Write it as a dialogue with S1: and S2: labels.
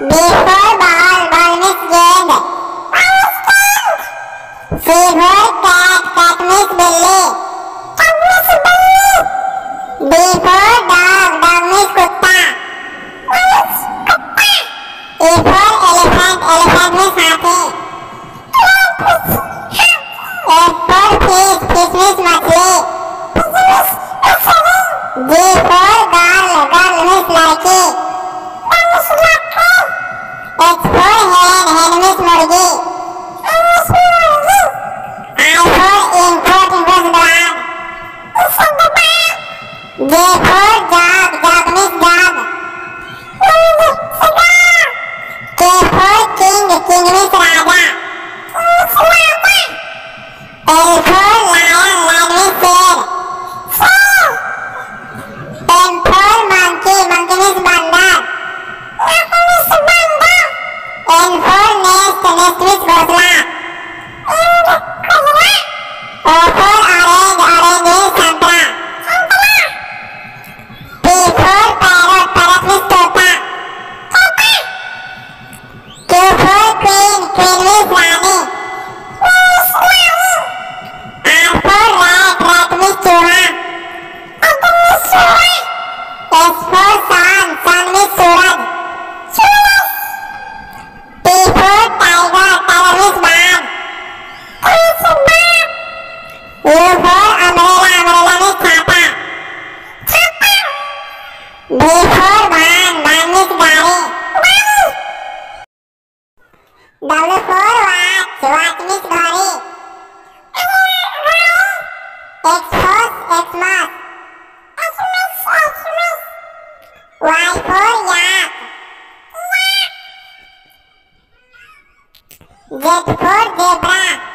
S1: Before ball, ball means गेंद. Before cat, cat means बिल्ली. Before dog, dog means कुत्ता. Before elephant, elephant means हाथी. Before fish, fish means मछली. Before girl, girl means लड़की. H for hen, hen means मुर्गी. I for ink, ink means blood. J for jug, jug means jug. K for king, king means Raja. L for lion, lion means शेर. M for monkey, monkey means बंदर. N for nest, nest means घोंसला. O for orange, orange means संतरा. P for parrot, parrot means तोता. Q for queen, queen means Rani. R for rat, rat means चूहा. S for sun, sun means Suraj. T for tiger, tiger means बाघ. U for umbrella, umbrella means छाता. V for van, van means गाड़ी. W for watch, watch means घड़ी. X for Xmas. Y for yak. Z for zebra.